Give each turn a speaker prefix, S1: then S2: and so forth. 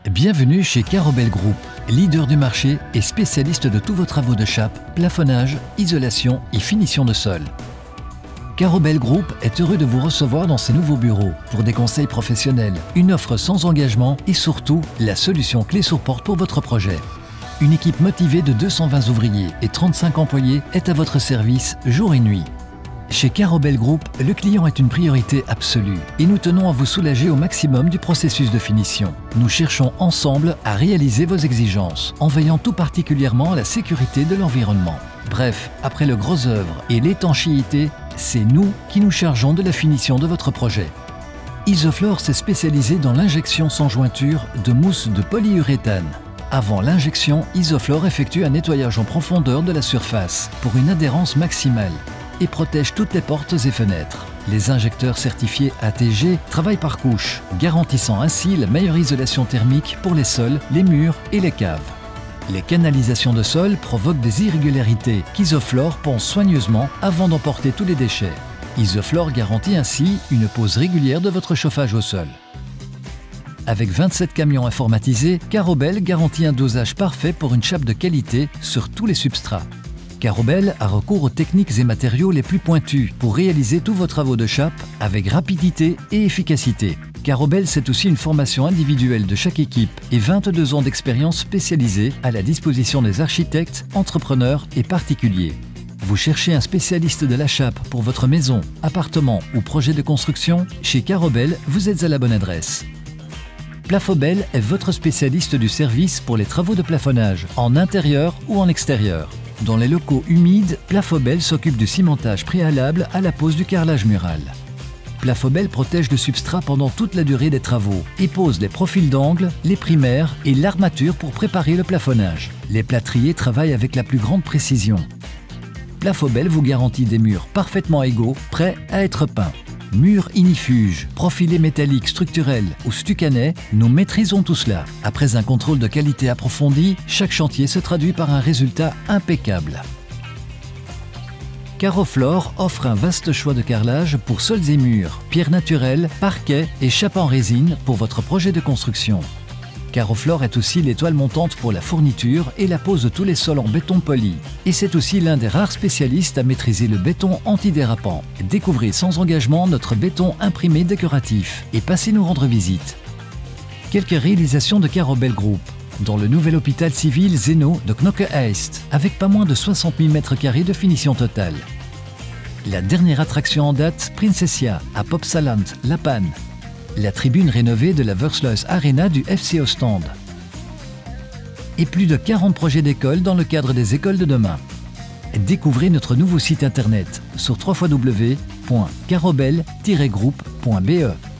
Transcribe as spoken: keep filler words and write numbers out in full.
S1: Bienvenue chez Carobel Group, leader du marché et spécialiste de tous vos travaux de chape, plafonnage, isolation et finition de sol. Carobel Group est heureux de vous recevoir dans ses nouveaux bureaux pour des conseils professionnels, une offre sans engagement et surtout la solution clé sur porte pour votre projet. Une équipe motivée de deux cent vingt ouvriers et trente-cinq employés est à votre service jour et nuit. Chez Carobel Group, le client est une priorité absolue et nous tenons à vous soulager au maximum du processus de finition. Nous cherchons ensemble à réaliser vos exigences en veillant tout particulièrement à la sécurité de l'environnement. Bref, après le gros œuvre et l'étanchéité, c'est nous qui nous chargeons de la finition de votre projet. Isoflore s'est spécialisé dans l'injection sans jointure de mousse de polyuréthane. Avant l'injection, Isoflore effectue un nettoyage en profondeur de la surface pour une adhérence maximale et protège toutes les portes et fenêtres. Les injecteurs certifiés A T G travaillent par couche, garantissant ainsi la meilleure isolation thermique pour les sols, les murs et les caves. Les canalisations de sol provoquent des irrégularités qu'Isoflore ponce soigneusement avant d'emporter tous les déchets. Isoflore garantit ainsi une pose régulière de votre chauffage au sol. Avec vingt-sept camions informatisés, Carobel garantit un dosage parfait pour une chape de qualité sur tous les substrats. Carobel a recours aux techniques et matériaux les plus pointus pour réaliser tous vos travaux de chape avec rapidité et efficacité. Carobel, c'est aussi une formation individuelle de chaque équipe et vingt-deux ans d'expérience spécialisée à la disposition des architectes, entrepreneurs et particuliers. Vous cherchez un spécialiste de la chape pour votre maison, appartement ou projet de construction? Chez Carobel, vous êtes à la bonne adresse. Plafobel est votre spécialiste du service pour les travaux de plafonnage, en intérieur ou en extérieur. Dans les locaux humides, Plafobel s'occupe du cimentage préalable à la pose du carrelage mural. Plafobel protège le substrat pendant toute la durée des travaux et pose les profils d'angle, les primaires et l'armature pour préparer le plafonnage. Les plâtriers travaillent avec la plus grande précision. Plafobel vous garantit des murs parfaitement égaux, prêts à être peints. Murs inifuges, profilés métalliques structurels ou stucanais, nous maîtrisons tout cela. Après un contrôle de qualité approfondi, chaque chantier se traduit par un résultat impeccable. Caroflore offre un vaste choix de carrelage pour sols et murs, pierres naturelles, parquets et chapes en résine pour votre projet de construction. Caroflore est aussi l'étoile montante pour la fourniture et la pose de tous les sols en béton poli. Et c'est aussi l'un des rares spécialistes à maîtriser le béton antidérapant. Découvrez sans engagement notre béton imprimé décoratif et passez nous rendre visite. Quelques réalisations de Carobel Group. Dans le nouvel hôpital civil Zeno de Knokke-Heist, avec pas moins de soixante mille mètres carrés de finition totale. La dernière attraction en date, Princessia, à Popsaland, La Panne. La tribune rénovée de la Versluis Arena du F C Ostende. Et plus de quarante projets d'écoles dans le cadre des écoles de demain. Découvrez notre nouveau site internet sur w w w point carobel tiret groupe point b e.